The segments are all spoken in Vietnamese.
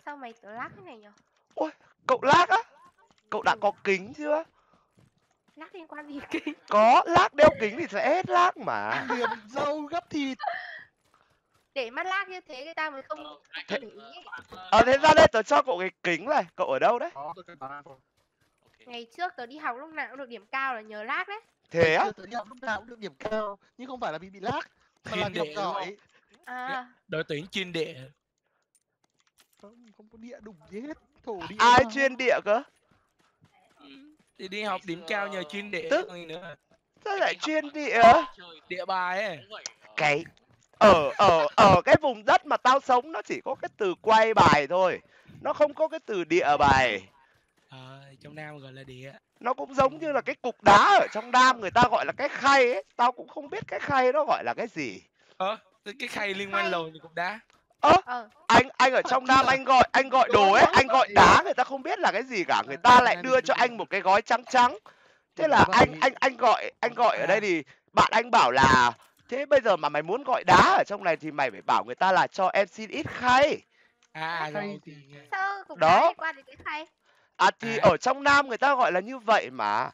sao mày tớ lắc thế này nhở? Ôi, cậu lag á? Cậu đã có kính chưa? Lắc liên quan gì kính? Có, lag đeo kính thì sẽ hết lag mà. Liềm dâu gấp thịt. Để mắt lắc như thế người ta mới không Thế- để ý. Thế ra đây tớ cho cậu cái kính này. Cậu ở đâu đấy? Đó, tôi cần bán rồi. Ngày trước tớ đi học lúc nào cũng được điểm cao là nhờ lắc đấy. Thế á? Chưa tới học lúc nào cũng được điểm cao, nhưng không phải là bị lag, mà là Chuyên vì học đệ đúng giỏi. À, Đội tuyển chuyên đệ. Không có địa đủng gì hết, thổ địa. Ai mà. chuyên địa cơ? Thì đi học điểm cao nhờ chuyên đệ Tức- chứ còn gì nữa. Sao lại chuyên địa? Địa bài ấy. Cái ở cái vùng đất mà tao sống nó chỉ có cái từ quay bài thôi. Nó không có cái từ địa bài. Trong Nam gọi là địa. Nó cũng giống như là cái cục đá ở trong Nam người ta gọi là cái khay ấy. Tao cũng không biết cái khay nó gọi là cái gì. Cái khay liên quan lồi thì cục đá. Anh ở trong Nam anh gọi đồ ấy, anh gọi đá người ta không biết là cái gì cả, người ta lại đưa cho anh một cái gói trắng trắng. Thế là anh gọi ở đây thì bạn anh bảo là thế bây giờ mà mày muốn gọi đá ở trong này thì mày phải bảo người ta là cho em xin ít khay. Rồi thì sao cục Đó. đá liên quan đến cái khay? Thì ở trong Nam người ta gọi là như vậy mà.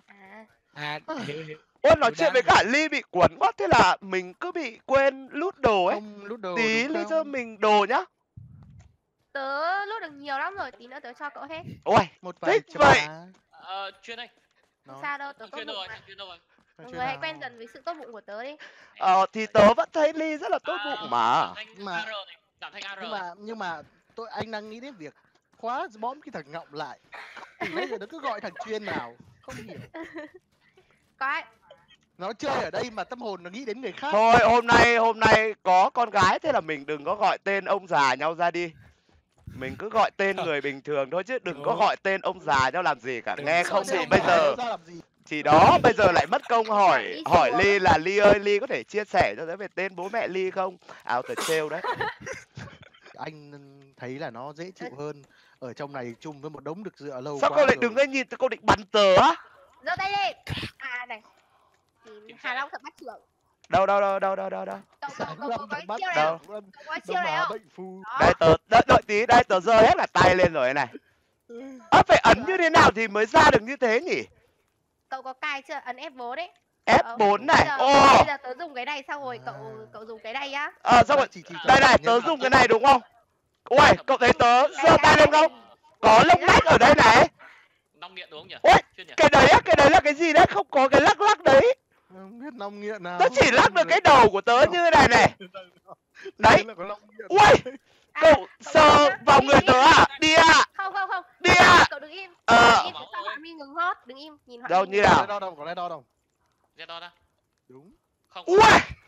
hiểu. Ôi nói Đồ chuyện đá với mà. cả Ly bị cuốn quá, thế là mình cứ bị quên lút đồ ấy. Không lút đồ. Tí đúng Ly không? cho mình đồ nhá. Tớ lút được nhiều lắm rồi, tí nữa tớ cho cậu hết. Ôi, Một vài thích chấm vậy. lá. Chuyên anh. Không sao đâu, tớ tốt Chuyên bụng rồi, mà. chuyên rồi. Mọi Chưa người hãy nào. quen dần với sự tốt bụng của tớ đi. Thì tớ vẫn thấy Ly rất là tốt bụng mà. Mà- Giảm thành AR. Nhưng mà anh đang nghĩ đến việc khóa bom cái thằng Ngọng lại. Từ nãy giờ nó cứ gọi thằng Chuyên nào, không hiểu. Có ai? Nó chơi ở đây mà tâm hồn nó nghĩ đến người khác. Thôi hôm nay có con gái, thế là mình đừng có gọi tên ông già nhau ra đi. Mình cứ gọi tên người bình thường thôi chứ đừng có gọi tên ông già nhau làm gì cả. Nghe không thì bây giờ ra làm gì? thì đó, bây giờ lại mất công hỏi Ly là Ly ơi, Ly có thể chia sẻ cho tớ về tên bố mẹ Ly không? Outer trêu đấy. Anh thấy là nó dễ chịu hơn ở trong này chung với một đống được dựa lâu Sao quá cô lại rồi. đứng đây nhìn, cô định bắn tớ á? Giơ tay lên. Này. Hà Long thật bắt trưởng. Đâu. Cậu có cái bắt chiêu này đâu? không? Cậu có cái chiêu này không? Bệnh phu. Đó. Đây đợi tí, đây tớ giơ hết là tay lên rồi này. Phải ấn như thế nào thì mới ra được như thế nhỉ? Cậu có cài chưa? Ấn F4 đấy. F4 này. Bây giờ tớ dùng cái này xong rồi cậu dùng cái này nhá. Xong rồi. Đây này, tớ dùng cái này đúng không? Ui, cậu thấy tớ giơ tay lên không? Có lông lách ở đây này. Nong nghiện đúng không nhỉ? Ui, Chuyên nhỉ? cái đấy là cái gì đấy? Không có cái lắc đấy. Không biết nong nghiện nào. Tớ chỉ lắc được cái đầu của tớ như này này. Đấy. Là có nong nghiện. Ui, cậu sờ vào người tớ à? Đi à? Không. Đi à? Cậu đứng im. Đừng im sao Họa Mi ngừng hót, đừng im, nhìn Họa Đâu Mi như ngừng nào? hót. Có lấy đo đâu? Ra đo ra. Đúng. Không. Ui,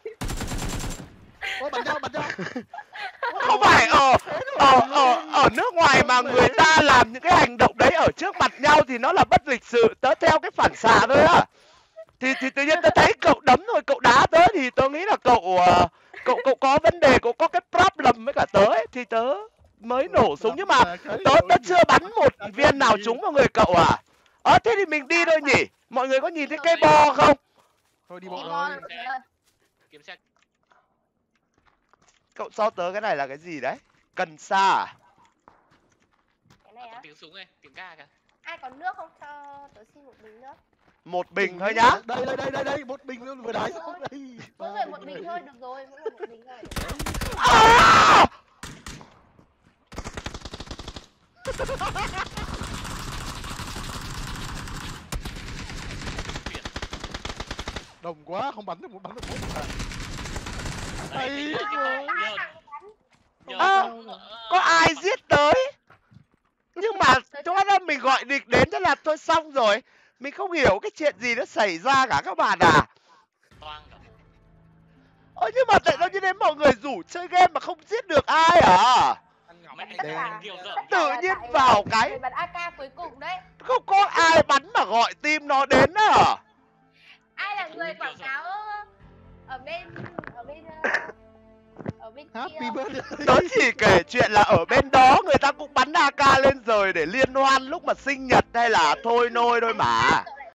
Ôi bắn nhau. không phải ở nước ngoài mà người ta làm những cái hành động đấy ở trước mặt nhau thì nó là bất lịch sự. Tớ theo cái phản xạ thôi á. Thì tự nhiên tớ thấy cậu đấm rồi cậu đá tớ thì tớ nghĩ là cậu có vấn đề, cậu có cái problem với cả tớ ấy, thì tớ mới nổ súng, nhưng mà tớ chưa bắn một viên nào trúng vào người cậu à? Thế thì mình đi thôi nhỉ? Mọi người có nhìn thấy cây bo không? Thôi đi Đi bộ bo rồi. rồi. Kiểm tra. Cậu cho tớ cái này là cái gì đấy? Cần sa à? Cái này á. Tiếng súng này, tiếng ga kìa. Ai có nước không cho tớ xin một bình nước. Một bình thôi nhá. Đây, một bình luôn vừa đái xong đây. Mỗi người một bình thôi, được rồi, mỗi người một bình thôi. Đồng quá, không bắn được một. Đấy, Có ai giết tới? Nhưng mà chúng ta mình gọi địch đến thế là thôi xong rồi. Mình không hiểu cái chuyện gì nó xảy ra cả các bạn à. toang cả. Nhưng mà tại sao như thế mọi người rủ chơi game mà không giết được ai à? Tự nhiên vào cái Người bắn AK cuối cùng đấy. không có ai bắn mà gọi team nó đến à? Ai là người quảng cáo ở bên Happy kia? birthday. Tớ chỉ kể chuyện là ở bên đó người ta cũng bắn AK lên rồi để liên hoan lúc mà sinh nhật hay là thôi nôi thôi mà. Cậu